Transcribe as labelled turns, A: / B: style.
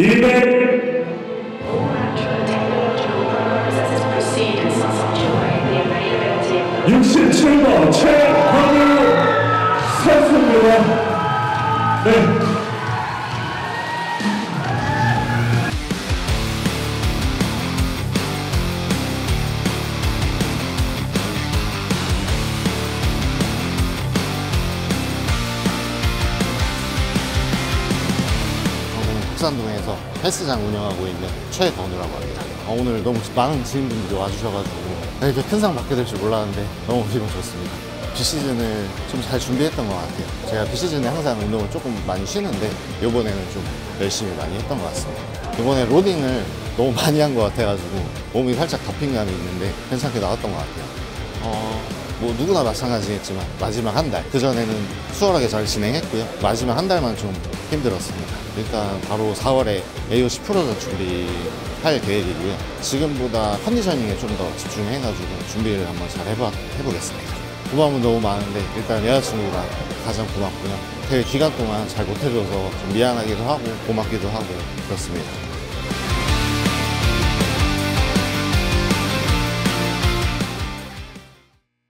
A: 67번 최건우 선수입니다. 네.
B: 국산동에서 헬스장 운영하고 있는 최건우라고 합니다. 오늘 너무 많은 지인분들이 와주셔가지고 이렇게 큰 상 받게 될 줄 몰랐는데 너무 기분 좋습니다. 비시즌을 좀 잘 준비했던 것 같아요. 제가 비시즌에 항상 운동을 조금 많이 쉬는데 이번에는 좀 열심히 많이 했던 것 같습니다. 이번에 로딩을 너무 많이 한 것 같아가지고 몸이 살짝 덮인 감이 있는데 괜찮게 나왔던 것 같아요. 뭐 누구나 마찬가지겠지만 마지막 한 달, 그전에는 수월하게 잘 진행했고요. 마지막 한 달만 좀 힘들었습니다. 일단 바로 4월에 AOC 프로전 준비할 계획이고요. 지금보다 컨디셔닝에 좀 더 집중해가지고 준비를 한번 잘 해보겠습니다. 고마운 분 너무 많은데 일단 여자친구가 가장 고맙고요. 대회 기간 동안 잘 못해줘서 좀 미안하기도 하고 고맙기도 하고 그렇습니다.